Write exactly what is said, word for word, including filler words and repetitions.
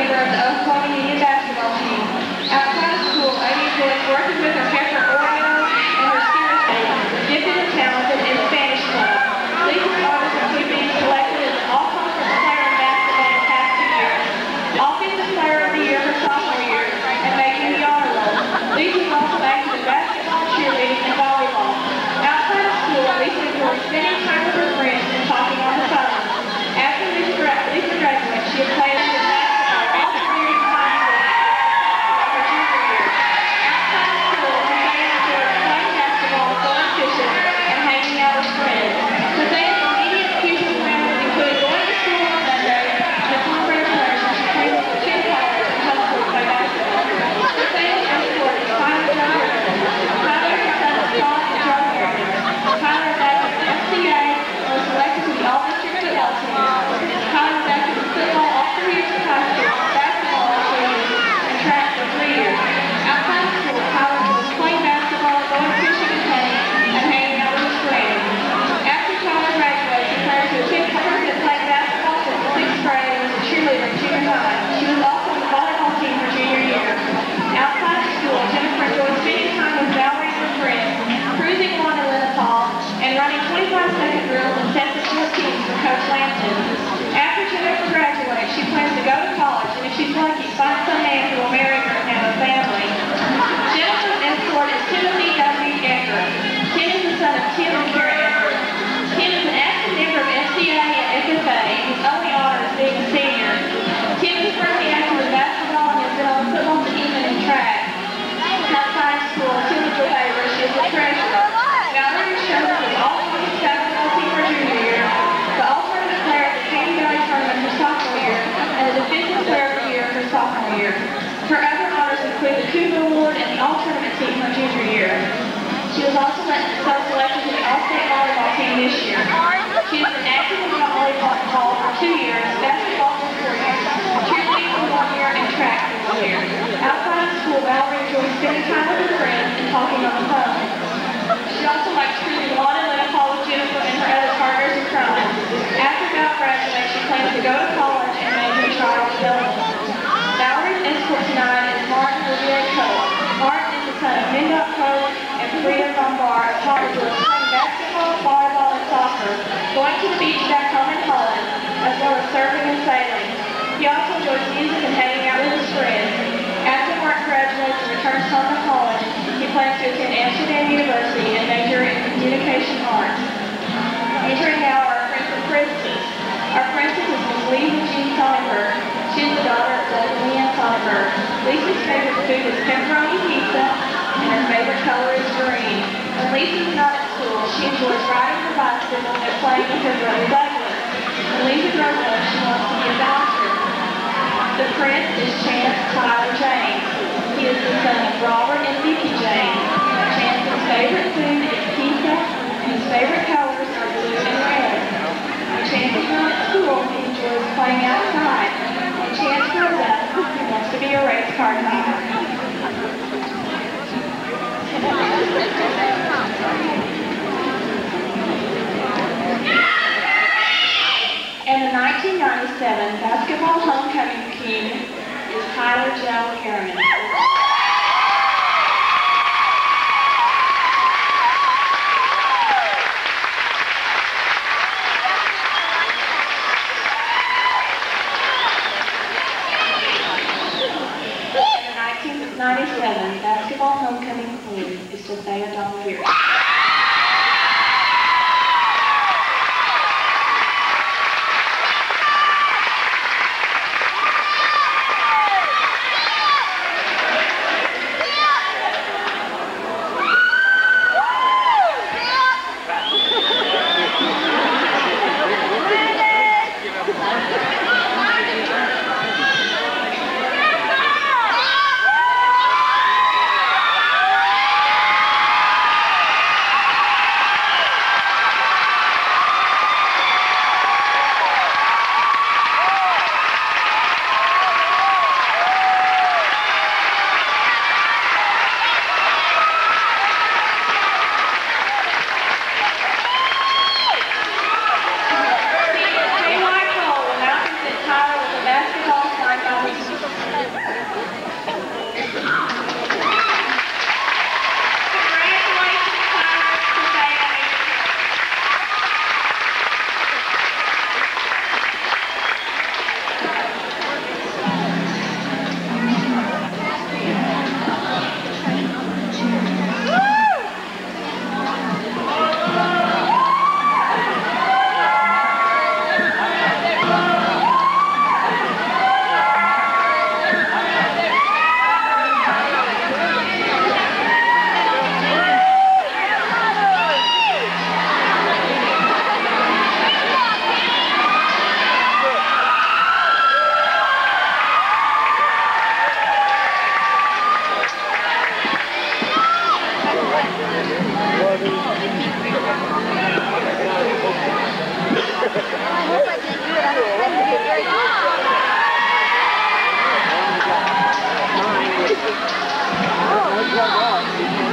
member of the Oklahoma Union basketball team. Outside of school, Amy enjoys working with her pepper Oreo and her Skittles baby, gifted and talented in the Spanish club. Lisa's honors include being selected as an all-conference player in basketball the past two years, offensive player of the year her sophomore year, and making the honor roll. Lisa's also active in basketball, cheerleading, and volleyball. Outside of school, Lisa enjoys spending time with her friends and talking on the phone. After Lisa, gra Lisa graduates, she applies to basketball all three years of high school her junior year. Outside of school, Hosea enjoys playing basketball, going fishing, and hanging out with friends. Hosea's immediate future plans include going to school on Monday, and upon graduation, she plans to attend college and hopefully play basketball. Hosea's escort is Tyler Joe Harriman. Tyler is the son of Scott and Joe Harriman. Tyler is active in F C A and was selected to the All-District football team. Tyler was active in football all three years of high school, basketball all two years, and track for three years. Outside of school, Tyler was playing basketball, going fishing and hunting, and hanging out with his friends. After Tyler graduates, he plans to attend college and play basketball since the sixth grade and was a cheerleader in junior high. She was also on the volleyball team her junior year. Outside of school, Jennifer enjoys spending time with Valerie and her friends, cruising along the Lenapal, and running twenty-five second drills and sets of fourteens for Coach Lampton. After Jennifer graduates, she plans to go to college, and if she's lucky, find some man who will marry her and have a family. Jennifer's escort is Timothy W. Ecker. Tim is the son of Tim and Kara Ecker. Tim is an active member of F C A and F F A, and his only honor is being a senior. Tim is currently active in basketball and has been on the football team and in track. Outside of school, Tim is with Avery. She is the treasurer. Valerie shows up as all-conference basketball team her junior year, the all-tournament player at the Candy Valley tournament her sophomore year, and the defensive player of the year her sophomore year. Her other honors include the Cougar Award and the all-tournament team her junior year. She was also self-selected to the all-state volleyball team this year. She has been active in volleyball for two years, basketball for four years, cheerleading for one year, and track for one year. Outside of school, Valerie enjoys spending time with her friends and talking on the phone. She also likes cruising along in Lenapal with Jennifer and her other partners in crime. After Val graduates, she plans to go to college and major in child development. Valerie's escort tonight is Martin Revere Coe. Martin is the son of Mindot Coe and Frida Bombard of Honduras, playing basketball, volleyball, and soccer, going to the beach back home in Holland, as well as surfing and sailing. He also enjoys music and hanging out with his friends. After Martin graduates and returns home to college, he plans to attend Amsterdam University and major in communication arts. Entering now our Princess Princess. Our princess is Miss Lisa Jean Sonnenberg. She is the daughter of Doug and Leanne Sonnenberg. Lisa's favorite food is pepperoni pizza, and her favorite color is green. When Lisa's not at school, she enjoys riding her bicycle and playing with her brother Douglas. When Lisa grows up, she wants to be a bouncer. The prince is Chance Tyler James. He is the son of Robert and Vicki James. Chance's favorite food is pizza, and his favorite colors are blue and red. When Chance is not at school, he enjoys playing outside. When Chance grows up, he wants to be a race car driver. And the nineteen ninety-seven basketball homecoming king is Tyler Joe Harriman. And the nineteen ninety-seven basketball homecoming queen is Sophia Donald. Oh,